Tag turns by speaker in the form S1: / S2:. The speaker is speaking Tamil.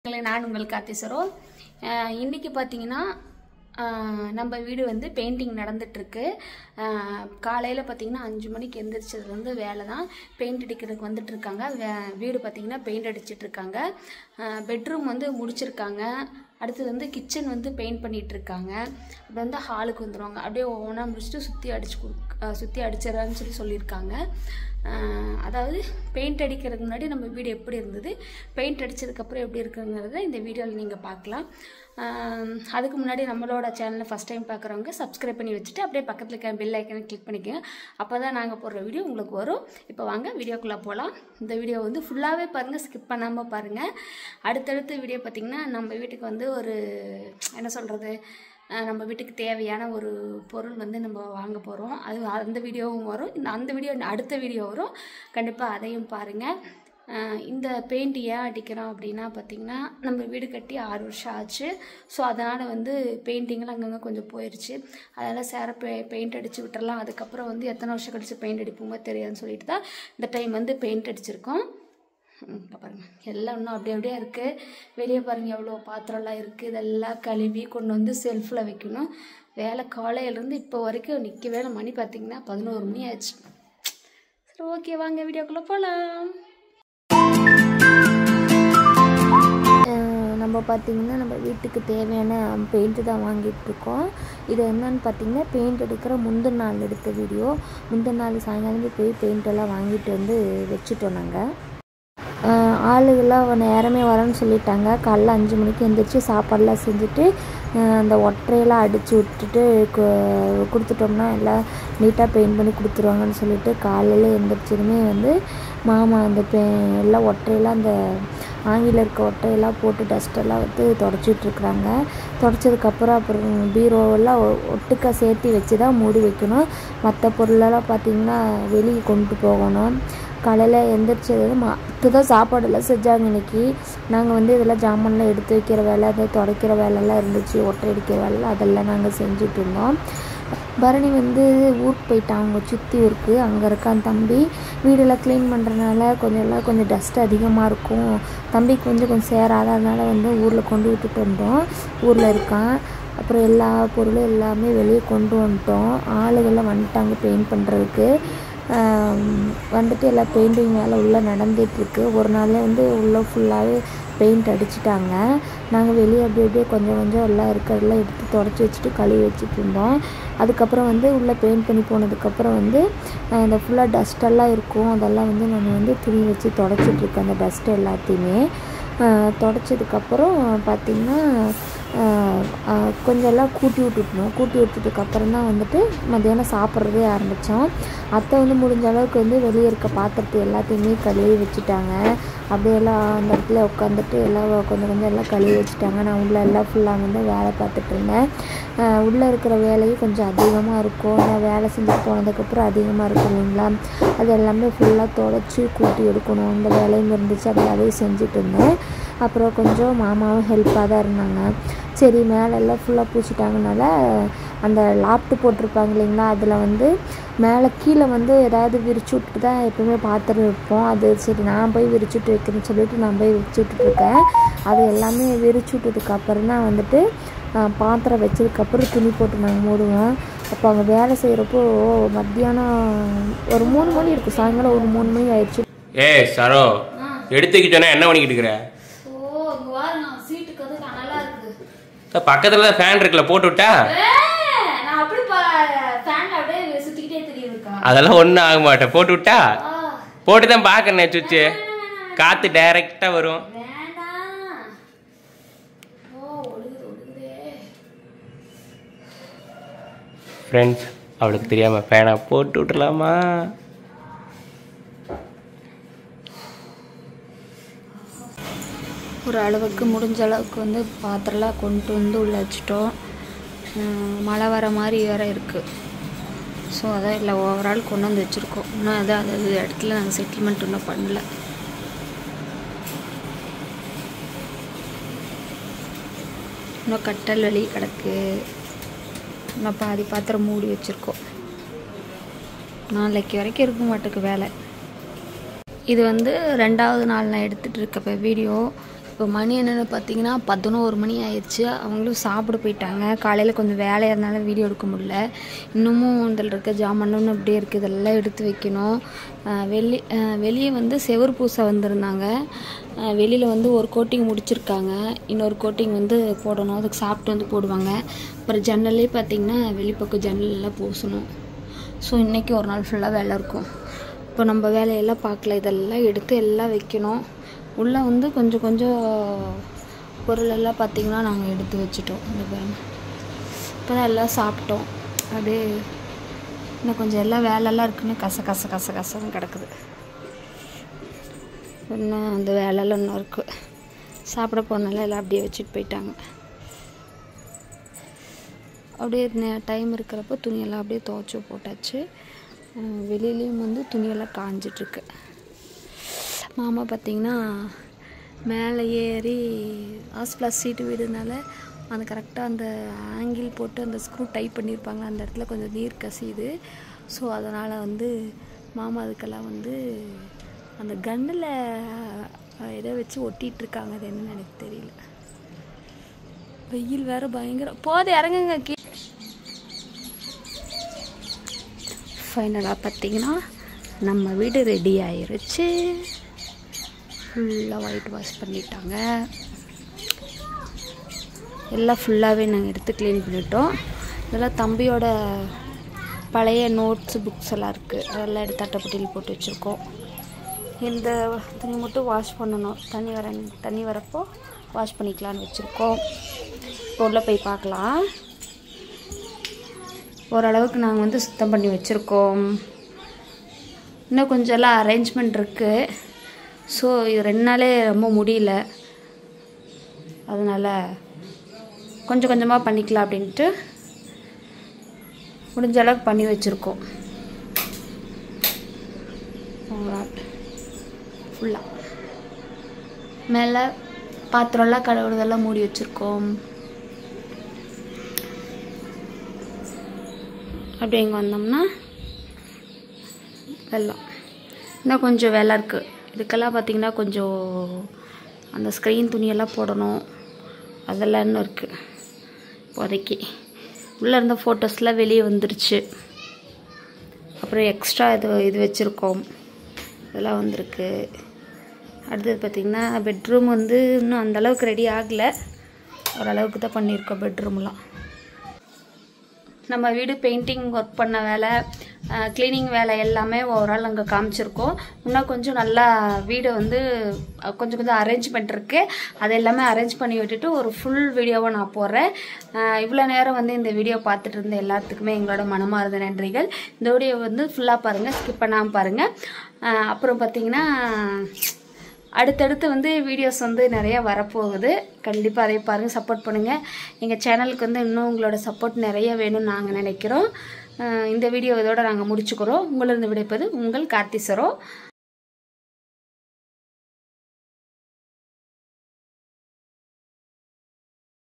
S1: நான் உங்கள் கார்த்திசரோ இன்னைக்கு பார்த்தீங்கன்னா நம்ம வீடு வந்து பெயிண்டிங் நடந்துட்டுருக்கு. காலையில் பார்த்தீங்கன்னா 5 மணிக்கு எந்திரிச்சதுலேருந்து வேலை தான். பெயிண்ட் அடிக்கிறதுக்கு வந்துட்டுருக்காங்க. வீடு பார்த்தீங்கன்னா பெயிண்ட் அடிச்சிட்ருக்காங்க. பெட்ரூம் வந்து முடிச்சிருக்காங்க. அடுத்தது வந்து கிச்சன் வந்து பெயிண்ட் பண்ணிகிட்ருக்காங்க. அப்படி வந்து ஹாலுக்கு வந்துடுவாங்க. அப்படியே ஒவ்வொன்றா முடிச்சுட்டு சுற்றி அடிச்சிடறான்னு சொல்லியிருக்காங்க. அதாவது பெயிண்ட் அடிக்கிறதுக்கு முன்னாடி நம்ம வீடு எப்படி இருந்தது, பெயிண்ட் அடித்ததுக்கப்புறம் எப்படி இருக்குங்கிறத இந்த வீடியோவில் நீங்கள் பார்க்கலாம். அதுக்கு முன்னாடி நம்மளோட சேனலை ஃபஸ்ட் டைம் பார்க்குறவங்க சப்ஸ்கிரைப் பண்ணி வச்சுட்டு அப்படியே பக்கத்தில் இருக்க பெல் ஐக்கனை கிளிக் பண்ணிக்கோங்க. அப்போ தான் நாங்கள் போடுற வீடியோ உங்களுக்கு வரும். இப்போ வாங்க வீடியோக்குள்ளே போகலாம். இந்த வீடியோ வந்து ஃபுல்லாகவே பாருங்கள், ஸ்கிப் பண்ணாமல் பாருங்கள். அடுத்தடுத்த வீடியோ பார்த்திங்கன்னா நம்ம வீட்டுக்கு வந்து ஒரு என்ன சொல்கிறது, நம்ம வீட்டுக்கு தேவையான ஒரு பொருள் வந்து நம்ம வாங்க போகிறோம். அந்த வீடியோவும் வரும். அடுத்த வீடியோ வரும். கண்டிப்பாக அதையும் பாருங்கள். இந்த பெயிண்ட் ஏன் அடிக்கிறோம் அப்படின்னா பார்த்திங்கன்னா நம்ம வீடு கட்டி 6 வருஷம் ஆச்சு. ஸோ அதனால் வந்து பெயிண்டிங்கெலாம் அங்கங்கே கொஞ்சம் போயிடுச்சு. அதனால் பெயிண்ட் அடித்து விட்டுறலாம். அதுக்கப்புறம் வந்து எத்தனை வருஷம் கழித்து பெயிண்ட் அடிப்போமோ தெரியாதுன்னு சொல்லிட்டு தான் இந்த டைம் வந்து பெயிண்ட் அடிச்சிருக்கோம். பாருங்கள், எல்லாம் இன்னும் அப்படியே இருக்குது. வெளியே பாருங்கள் எவ்வளோ பாத்திரம்லாம் இருக்குது. இதெல்லாம் கழுவி கொண்டு வந்து செல்ஃபில் வைக்கணும். வேலை காலையிலேருந்து இப்போ வரைக்கும் நிற்கவே இல்லை. மணி பார்த்திங்கன்னா 11 மணி ஆச்சு. சரி, ஓகே, வாங்க வீடியோக்குள்ளே போகலாம்.
S2: நம்ம பார்த்திங்கன்னா நம்ம வீட்டுக்கு தேவையான பெயிண்ட்டு தான் வாங்கிட்டுருக்கோம். இது என்னன்னு பார்த்திங்கன்னா பெயிண்ட் எடுக்கிற முந்தின நாள் எடுத்த வீடியோ. முந்தின நாள் சாயங்காலமே போய் பெயிண்டெல்லாம் வாங்கிட்டு வந்து வச்சுட்டோம். நாங்கள் ஆளுகள்லாம் நேரமே வரேன்னு சொல்லிட்டாங்க. காலைல 5 மணிக்கு எழுந்திரிச்சு சாப்பாடெலாம் செஞ்சுட்டு அந்த ஒற்றையெல்லாம் அடித்து விட்டுட்டு கொடுத்துட்டோம்னா எல்லாம் நீட்டாக பெயிண்ட் பண்ணி கொடுத்துருவாங்கன்னு சொல்லிட்டு காலையில் எழுந்திரிச்சதுமே வந்து மாமா அந்த எல்லாம் ஒற்றையெல்லாம் அந்த ஆங்கில இருக்க ஒற்றையெல்லாம் போட்டு டஸ்ட்டெல்லாம் வந்து தொடச்சிட்ருக்குறாங்க. தொடச்சதுக்கப்புறம் பீரோவெல்லாம் ஒட்டுக்காக சேர்த்து வச்சு தான் மூடி வைக்கணும். மற்ற பொருளெல்லாம் பார்த்திங்கன்னா வெளியே கொண்டு போகணும். காலையில் எந்திரிச்சது தான் சாப்பாடெல்லாம் செஞ்சாங்க. இன்றைக்கி நாங்கள் வந்து இதெல்லாம் ஜாமான்லாம் எடுத்து வைக்கிற வேலை, அதை துடைக்கிற வேலைலாம் இருந்துச்சு. ஒற்றை அடிக்கிற வேலைலாம் அதெல்லாம் நாங்கள் செஞ்சுட்டு இருந்தோம். பரணி வந்து ஊருக்கு போயிட்டான், அவங்க சித்தி ஊருக்கு. அங்கே இருக்கான் தம்பி. வீடெல்லாம் க்ளீன் பண்ணுறதுனால கொஞ்சம் டஸ்ட் அதிகமாக இருக்கும். தம்பி கொஞ்சம் சேராததுனால வந்து ஊரில் கொண்டு விட்டுட்டு வந்தோம். ஊரில் இருக்கான். அப்புறம் எல்லா பொருளும் எல்லாமே வெளியே கொண்டு வந்துட்டோம். ஆளுகள்லாம் வந்துட்டாங்க பெயிண்ட் பண்ணுறதுக்கு. வந்துட்டு எல்லாம் பெயிண்டிங் வேலை உள்ளே நடந்துகிட்ருக்கு. ஒரு நாளில் வந்து உள்ளே ஃபுல்லாகவே பெயிண்ட் அடிச்சிட்டாங்க. நாங்கள் வெளியே அப்படியே கொஞ்சம் எல்லாம் இருக்கிறதெல்லாம் எடுத்து தொடச்சி வச்சுட்டு கழுவி வச்சுட்டு இருந்தோம். அதுக்கப்புறம் வந்து உள்ளே பெயிண்ட் பண்ணி போனதுக்கப்புறம் வந்து இந்த ஃபுல்லாக டஸ்ட்டெல்லாம் இருக்கும். அதெல்லாம் வந்து நான் வந்து துணி வச்சு தொடச்சிட்ருக்கேன். அந்த டஸ்ட்டு எல்லாத்தையுமே தொடச்சதுக்கப்புறம் பார்த்திங்கன்னா கொஞ்சம் எல்லாம் கூட்டி விட்டுட்டதுக்கப்புறம் தான் வந்துட்டு மத்தியானம் சாப்பிட்றதே ஆரம்பித்தோம். அத்தை வந்து முடிஞ்ச அளவுக்கு வந்து வெளியே இருக்க பாத்திரத்தை எல்லாத்தையுமே கழுவி வச்சுட்டாங்க. அப்படியே எல்லாம் அந்த இடத்துல உட்காந்துட்டு எல்லாம் கொஞ்சம் எல்லாம் கழுவி வச்சுட்டாங்க. நான் உள்ளே எல்லாம் ஃபுல்லாக வந்து வேலை பார்த்துட்டு இருந்தேன். உள்ளே இருக்கிற வேலையும் கொஞ்சம் அதிகமாக இருக்கும். நான் வேலை செஞ்சுட்டு போனதுக்கப்புறம் அதிகமாக இருக்கும் இல்லைங்களா, அது எல்லாமே ஃபுல்லாக தொடச்சி கூட்டி எடுக்கணும். அந்த வேலையும் இருந்துச்சு. அதையே செஞ்சுட்டு இருந்தேன். அப்புறம் கொஞ்சம் மாமாவும் ஹெல்ப்பாக தான் இருந்தாங்க. சரி, மேலெல்லாம் ஃபுல்லாக பூச்சிட்டாங்கனால அந்த லாப்ட்டு போட்டிருப்பாங்க இல்லைங்களா, அதில் வந்து மேலே கீழே வந்து ஏதாவது விரிச்சு விட்டுட்டு தான் எப்போவுமே பாத்திரம் வைப்போம். அது சரி நான் போய் விரிச்சு விட்டு வைக்கிறேன்னு சொல்லிட்டு நான் போய் விரிச்சு விட்டுட்ருக்கேன். அது எல்லாமே விரிச்சு விட்டதுக்கப்புறம் தான் வந்துட்டு பாத்திரம் வச்சதுக்கப்புறம் துணி போட்டு நாங்கள் மூடுவோம். அப்போ அவங்க வேலை செய்கிறப்போ மத்தியானம் ஒரு 3 மணி இருக்கும். சாயங்காலம் ஒரு 3 மணி ஆயிடுச்சு.
S3: சரோ எடுத்துக்கிட்டோன்னா என்ன பண்ணிக்கிட்டு இருக்கிற? பக்கத்துல ஃபேன் இருக்குல்ல, போட்டு விட்டா அதெல்லாம் ஒன்றும் ஆக மாட்டேன். போட்டு விட்டா போட்டு தான் பார்க்கறேன். சுவிட்சு காற்று டைரக்டா வரும். ஃப்ரெண்ட்ஸ், அவளுக்கு தெரியாம ஃபேனை போட்டு விட்டுலாமா?
S1: ஒரு அளவுக்கு முடிஞ்ச அளவுக்கு வந்து பாத்திரம்லாம் கொண்டு வந்து உள்ளே வச்சுட்டோம். மழை வர மாதிரி வேறு இருக்குது. ஸோ அதான் இல்லை ஓவரால் கொண்டு வந்து வச்சுருக்கோம். இன்னும் அது இடத்துல நாங்கள் செட்டில்மெண்ட் இன்னும் பண்ணல. இன்னும் கட்டல் வெளியே கிடக்கு. இன்னும் பாதி பாத்திரம் மூடி வச்சுருக்கோம். நாளைக்கு வரைக்கும் இருக்க மாட்டேக்கு வேலை. இது வந்து 2வது நாள் நான் எடுத்துகிட்டு இருக்க வீடியோ. இப்போ மணி என்னென்னு பார்த்தீங்கன்னா 11 மணி ஆயிடுச்சு. அவங்களும் சாப்பிட போயிட்டாங்க. காலையில் கொஞ்சம் வேலையாக இருந்தாலும் வீடியோ எடுக்க முடியல. இன்னமும் இதில் இருக்க ஜாமான்னு அப்படியே இருக்குது. இதெல்லாம் எடுத்து வைக்கணும். வெளியே வந்து செவுரு பூச வந்திருந்தாங்க. வெளியில் வந்து ஒரு கோட்டிங் முடிச்சிருக்காங்க. இன்னொரு கோட்டிங் வந்து போடணும். அதுக்கு சாப்பிட்டு வந்து போடுவாங்க. அப்புறம் ஜன்னல்லே பார்த்திங்கன்னா வெளிப்பக்கம் ஜன்னலெல்லாம் பூசணும். ஸோ இன்றைக்கி ஒரு நாள் ஃபுல்லாக வேலை இருக்கும். இப்போ நம்ம வேலையெல்லாம் பார்க்கல. இதெல்லாம் எடுத்து எல்லாம் வைக்கணும். உள்ளே வந்து கொஞ்சம் பொருளெல்லாம் பார்த்திங்கன்னா நாங்கள் எடுத்து வச்சுட்டோம். இந்த பாருங்க, இப்போ தான் எல்லாம் சாப்பிட்டோம். அப்படியே இன்னும் கொஞ்சம் எல்லாம் வேலையெல்லாம் இருக்குன்னு கசன்னு கிடக்குது. இன்னும் அந்த வேலையெல்லாம் இன்னும் இருக்குது. சாப்பிட போனால எல்லாம் அப்படியே வச்சுட்டு போயிட்டாங்க. அப்படியே டைம் இருக்கிறப்போ துணியெல்லாம் அப்படியே துவைச்சி போட்டாச்சு. வெளியிலையும் வந்து துணியெல்லாம் காஞ்சிட்ருக்கு. மாமா பார்த்திங்கன்னா மேலே ஏறி ஆஸ்பிளாஸ் சீட்டு வீடுனால அந்த கரெக்டாக அந்த ஆங்கிள் போட்டு அந்த ஸ்க்ரூ டைப் பண்ணியிருப்பாங்க. அந்த இடத்துல கொஞ்சம் நீர் கசியுது. ஸோ அதனால் வந்து மாமா அதுக்கெல்லாம் வந்து அந்த கன்னில் ஏதோ வச்சு ஒட்டிகிட்ருக்காங்க. அது என்னன்னு எனக்கு தெரியல. வெயில் வேறு பயங்கரம். போது இறங்குங்க. ஃபைனலாக பார்த்திங்கன்னா நம்ம வீடு ரெடி ஆயிருச்சு. ஃபுல்லாக ஒயிட் வாஷ் பண்ணிட்டாங்க. எல்லாம் ஃபுல்லாகவே நாங்கள் எடுத்து க்ளீன் பண்ணிட்டோம். இதெல்லாம் தம்பியோட பழைய நோட்ஸு புக்ஸ் எல்லாம் இருக்குது. அதெல்லாம் எடுத்து அட்டைப்பட்டியில் போட்டு வச்சுருக்கோம். இந்த துணி மட்டும் வாஷ் பண்ணணும். தண்ணி வரப்போ வாஷ் பண்ணிக்கலான்னு வச்சுருக்கோம். இப்போ உள்ளே போய் பார்க்கலாம். ஓரளவுக்கு நாங்கள் வந்து சுத்தம் பண்ணி வச்சுருக்கோம். இன்னும் கொஞ்சம் எல்லாம் அரேஞ்ச்மெண்ட் இருக்குது. ஸோ இது 2 நாளே ரொம்ப முடியல. அதனால் கொஞ்சம் கொஞ்சமாக பண்ணிக்கலாம் அப்படின்ட்டு முடிஞ்ச அளவுக்கு பண்ணி வச்சுருக்கோம். ஃபுல்லாக மேலே பாத்திரம்லாம் கழுவுறதெல்லாம் மூடி வச்சுருக்கோம். அப்படி இங்கே வந்தோம்னா வெள்ளம் இன்னும் கொஞ்சம் வேலை இருக்குது. இதுக்கெல்லாம் பார்த்திங்கன்னா கொஞ்சம் அந்த ஸ்க்ரீன் துணியெல்லாம் போடணும். அதெல்லாம் இன்னும் இருக்குது. இப்போதைக்கு உள்ளே இருந்த ஃபோட்டோஸ்லாம் வெளியே வந்துருச்சு. அப்புறம் எக்ஸ்ட்ரா இது வச்சுருக்கோம். இதெல்லாம் வந்திருக்கு. அடுத்தது பார்த்திங்கன்னா பெட்ரூம் வந்து இன்னும் அந்தளவுக்கு ரெடி ஆகலை. ஓரளவுக்கு தான் பண்ணியிருக்கோம் பெட்ரூம்லாம். நம்ம வீடு பெயிண்டிங் ஒர்க் பண்ண வேலை, க்ளீனிங் வேலை எல்லாமே ஓவரால் அங்கே காமிச்சிருக்கோம். இன்னும் கொஞ்சம் நல்லா வீடு வந்து கொஞ்சம் அரேஞ்ச்மெண்ட் இருக்குது. அது எல்லாமே அரேஞ்ச் பண்ணி விட்டுட்டு ஒரு ஃபுல் வீடியோவை நான் போடுறேன். இவ்வளோ நேரம் வந்து இந்த வீடியோ பார்த்துட்டு இருந்த எல்லாத்துக்குமே எங்களோட மனமார்ந்த நன்றிகள். இந்த வீடியோ வந்து ஃபுல்லாக பாருங்கள், ஸ்கிப் பண்ணாமல் பாருங்கள். அப்புறம் பார்த்திங்கன்னா அடுத்தடுத்து வந்து வீடியோஸ் வந்து நிறையா வரப்போகுது. கண்டிப்பாக அதை பாருங்கள், சப்போர்ட் பண்ணுங்கள். எங்கள் சேனலுக்கு வந்து இன்னும் உங்களோட சப்போர்ட் நிறைய வேணும்னு நாங்கள் நினைக்கிறோம். இந்த வீடியோ இதோட நாங்கள் முடிச்சுக்கிறோம். உங்களிருந்து விடைப்பது உங்கள் கார்த்தி சரோ.